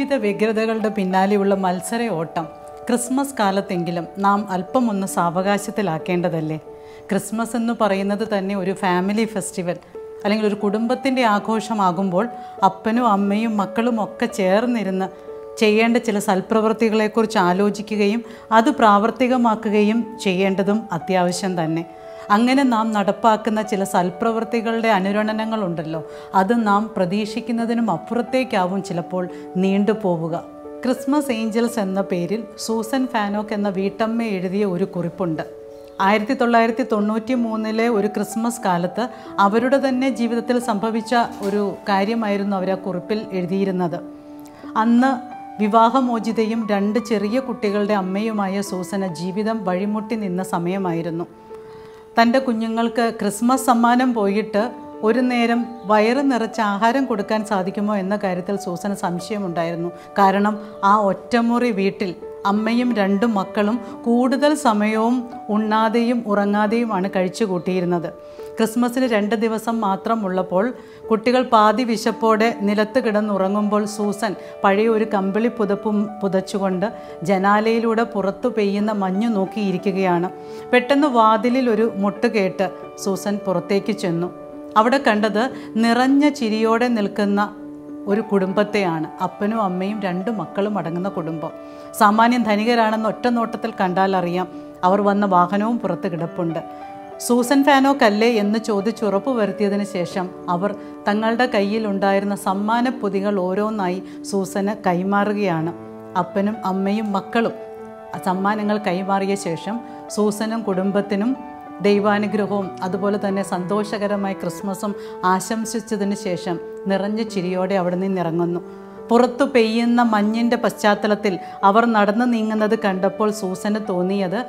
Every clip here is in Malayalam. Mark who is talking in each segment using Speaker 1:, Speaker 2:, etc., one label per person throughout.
Speaker 1: ജീവിത വ്യഗ്രതകളുടെ പിന്നാലെയുള്ള മത്സര ഓട്ടം ക്രിസ്മസ് കാലത്തെങ്കിലും നാം അല്പം ഒന്ന് സാവകാശത്തിലാക്കേണ്ടതല്ലേ? ക്രിസ്മസ് എന്ന് പറയുന്നത് തന്നെ ഒരു ഫാമിലി ഫെസ്റ്റിവൽ അല്ലെങ്കിൽ ഒരു കുടുംബത്തിൻ്റെ ആഘോഷമാകുമ്പോൾ അപ്പനും അമ്മയും മക്കളും ഒക്കെ ചേർന്നിരുന്ന് ചെയ്യേണ്ട ചില സൽപ്രവൃത്തികളെക്കുറിച്ച് ആലോചിക്കുകയും അത് പ്രാവർത്തികമാക്കുകയും ചെയ്യേണ്ടതും അത്യാവശ്യം തന്നെ. അങ്ങനെ നാം നടപ്പാക്കുന്ന ചില സൽപ്രവൃത്തികളുടെ അനുരണനങ്ങളുണ്ടല്ലോ, അത് നാം പ്രതീക്ഷിക്കുന്നതിനും അപ്പുറത്തേക്കാവും ചിലപ്പോൾ നീണ്ടുപോവുക. ക്രിസ്മസ് ഏഞ്ചൽസ് എന്ന പേരിൽ സൂസൻ ഫാനോക്ക് എന്ന വീട്ടമ്മ എഴുതിയ ഒരു കുറിപ്പുണ്ട്. 1993 ഒരു ക്രിസ്മസ് കാലത്ത് അവരുടെ തന്നെ ജീവിതത്തിൽ സംഭവിച്ച ഒരു കാര്യമായിരുന്നു അവർ ആ കുറിപ്പിൽ എഴുതിയിരുന്നത്. അന്ന് വിവാഹമോചിതയും 2 ചെറിയ കുട്ടികളുടെ അമ്മയുമായ സൂസന ജീവിതം വഴിമുട്ടി നിന്ന സമയമായിരുന്നു. തൻ്റെ കുഞ്ഞുങ്ങൾക്ക് ക്രിസ്മസ് സമ്മാനം പോയിട്ട് ഒരു നേരം വയറ് നിറച്ച് ആഹാരം കൊടുക്കാൻ സാധിക്കുമോ എന്ന കാര്യത്തിൽ സൂസന് സംശയമുണ്ടായിരുന്നു. കാരണം ആ ഒറ്റമുറി വീട്ടിൽ അമ്മയും 2 മക്കളും കൂടുതൽ സമയവും ഉണ്ണാതെയും ഉറങ്ങാതെയുമാണ് കഴിച്ചു കൂട്ടിയിരുന്നത്. ക്രിസ്മസിന് 2 ദിവസം മാത്രമുള്ളപ്പോൾ കുട്ടികൾ പാതി വിശപ്പോടെ നിലത്ത് കിടന്നുറങ്ങുമ്പോൾ സൂസൻ പഴയ ഒരു കമ്പിളി പുതപ്പും പുതച്ചുകൊണ്ട് ജനാലയിലൂടെ പുറത്തു പെയ്യുന്ന മഞ്ഞു നോക്കിയിരിക്കുകയാണ്. പെട്ടെന്ന് വാതിലിൽ ഒരു മുട്ട് കേട്ട് സൂസൻ പുറത്തേക്ക് ചെന്നു. അവിടെ കണ്ടത് നിറഞ്ഞ ചിരിയോടെ നിൽക്കുന്ന ഒരു കുടുംബത്തെയാണ്. അപ്പനും അമ്മയും 2 മക്കളും അടങ്ങുന്ന കുടുംബം. സാമാന്യം ധനികരാണെന്ന് ഒറ്റ നോട്ടത്തിൽ കണ്ടാൽ അറിയാം. അവർ വന്ന വാഹനവും പുറത്ത് കിടപ്പുണ്ട്. സൂസൻ ഫാനോക്കല്ലേ എന്ന് ചോദിച്ചുറപ്പ് വരുത്തിയതിന് ശേഷം അവർ തങ്ങളുടെ കയ്യിലുണ്ടായിരുന്ന സമ്മാനപ്പൊതികൾ ഓരോന്നായി സൂസന് കൈമാറുകയാണ്. അപ്പനും അമ്മയും മക്കളും സമ്മാനങ്ങൾ കൈമാറിയ ശേഷം സൂസനും കുടുംബത്തിനും ദൈവാനുഗ്രഹവും അതുപോലെ തന്നെ സന്തോഷകരമായ ക്രിസ്മസും ആശംസിച്ചതിന് ശേഷം നിറഞ്ഞ ചിരിയോടെ അവിടെ നിന്നിറങ്ങുന്നു. പുറത്തു പെയ്യുന്ന മഞ്ഞിൻ്റെ പശ്ചാത്തലത്തിൽ അവർ നടന്നു നീങ്ങുന്നത് കണ്ടപ്പോൾ സൂസന് തോന്നിയത്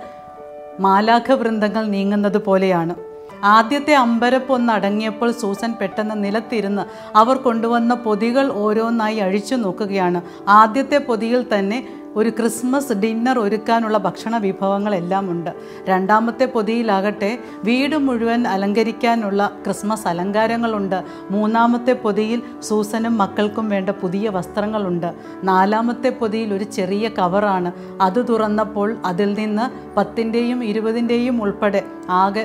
Speaker 1: മാലാഖ വൃന്ദങ്ങൾ നീങ്ങുന്നത് പോലെയാണ്. ആദ്യത്തെ അമ്പരപ്പൊന്നടങ്ങിയപ്പോൾ സൂസൻ പെട്ടെന്ന് നിലത്തിരുന്ന് അവർ കൊണ്ടുവന്ന പൊതികൾ ഓരോന്നായി അഴിച്ചു നോക്കുകയാണ്. ആദ്യത്തെ പൊതിയിൽ തന്നെ ഒരു ക്രിസ്മസ് ഡിന്നർ ഒരുക്കാനുള്ള ഭക്ഷണ വിഭവങ്ങളെല്ലാം ഉണ്ട്. രണ്ടാമത്തെ പൊതിയിലാകട്ടെ വീട് മുഴുവൻ അലങ്കരിക്കാനുള്ള ക്രിസ്മസ് അലങ്കാരങ്ങളുണ്ട്. മൂന്നാമത്തെ പൊതിയിൽ സൂസനും മക്കൾക്കും വേണ്ട പുതിയ വസ്ത്രങ്ങളുണ്ട്. നാലാമത്തെ പൊതിയിൽ ഒരു ചെറിയ കവറാണ്. അത് തുറന്നപ്പോൾ അതിൽ നിന്ന് 10ൻ്റെയും 20ൻ്റെയും ഉൾപ്പെടെ ആകെ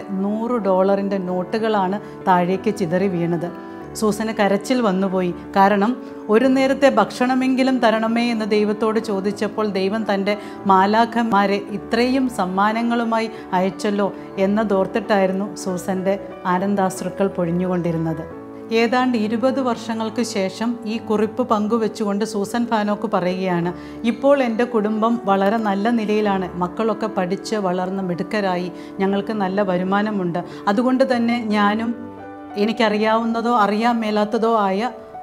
Speaker 1: $100 നോട്ടുകളാണ് താഴേക്ക് ചിതറി വീണത്. സൂസന് കരച്ചിൽ വന്നുപോയി. കാരണം ഒരു നേരത്തെ ഭക്ഷണമെങ്കിലും തരണമേ എന്ന് ദൈവത്തോട് ചോദിച്ചപ്പോൾ ദൈവം തൻ്റെ മാലാഖമാരെ ഇത്രയും സമ്മാനങ്ങളുമായി അയച്ചല്ലോ എന്നതോർത്തിട്ടായിരുന്നു സൂസൻ്റെ ആനന്ദാശ്രുക്കൾ പൊഴിഞ്ഞുകൊണ്ടിരുന്നത്. ഏതാണ്ട് 20 വർഷങ്ങൾക്ക് ശേഷം ഈ കുറിപ്പ് പങ്കുവെച്ചുകൊണ്ട് സൂസൻ ഫാനോക്ക് പറയുകയാണ്, ഇപ്പോൾ എൻ്റെ കുടുംബം വളരെ നല്ല നിലയിലാണ്. മക്കളൊക്കെ പഠിച്ച് വളർന്ന് മിടുക്കരായി. ഞങ്ങൾക്ക് നല്ല വരുമാനമുണ്ട്. അതുകൊണ്ട് തന്നെ ഞാനും എനിക്കറിയാവുന്നതോ അറിയാൻ മേലാത്തതോ ആയ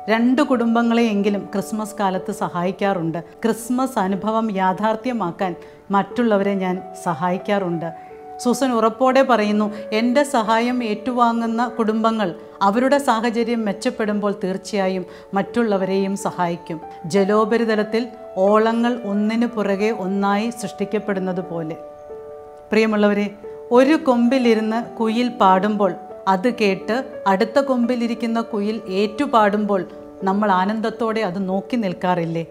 Speaker 1: 2 കുടുംബങ്ങളെയെങ്കിലും ക്രിസ്മസ് കാലത്ത് സഹായിക്കാറുണ്ട്. ക്രിസ്മസ് അനുഭവം യാഥാർത്ഥ്യമാക്കാൻ മറ്റുള്ളവരെ ഞാൻ സഹായിക്കാറുണ്ട്. സൂസൻ ഉറപ്പോടെ പറയുന്നു, എൻ്റെ സഹായം ഏറ്റുവാങ്ങുന്ന കുടുംബങ്ങൾ അവരുടെ സാഹചര്യം മെച്ചപ്പെടുമ്പോൾ തീർച്ചയായും മറ്റുള്ളവരെയും സഹായിക്കും. ജലോപരിതലത്തിൽ ഓളങ്ങൾ ഒന്നിനു പുറകെ ഒന്നായി സൃഷ്ടിക്കപ്പെടുന്നത് പോലെ. പ്രിയമുള്ളവരെ, ഒരു കൊമ്പിലിരുന്ന് കുയിൽ പാടുമ്പോൾ അത് കേട്ട് അടുത്ത കൊമ്പിലിരിക്കുന്ന കുയിൽ ഏറ്റുപാടുമ്പോൾ നമ്മൾ ആനന്ദത്തോടെ അത് നോക്കി നിൽക്കാറില്ലേ?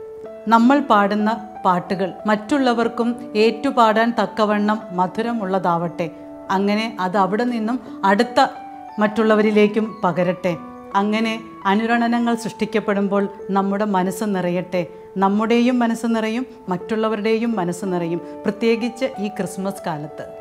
Speaker 1: നമ്മൾ പാടുന്ന പാട്ടുകൾ മറ്റുള്ളവർക്കും ഏറ്റുപാടാൻ തക്കവണ്ണം മധുരമുള്ളതാവട്ടെ. അങ്ങനെ അത് അവിടെ നിന്നും അടുത്ത മറ്റുള്ളവരിലേക്കും പകരട്ടെ. അങ്ങനെ അനുരണനങ്ങൾ സൃഷ്ടിക്കപ്പെടുമ്പോൾ നമ്മുടെ മനസ്സ് നിറയട്ടെ. നമ്മുടെയും മനസ്സ് നിറയും, മറ്റുള്ളവരുടെയും മനസ്സ് നിറയും, പ്രത്യേകിച്ച് ഈ ക്രിസ്മസ് കാലത്ത്.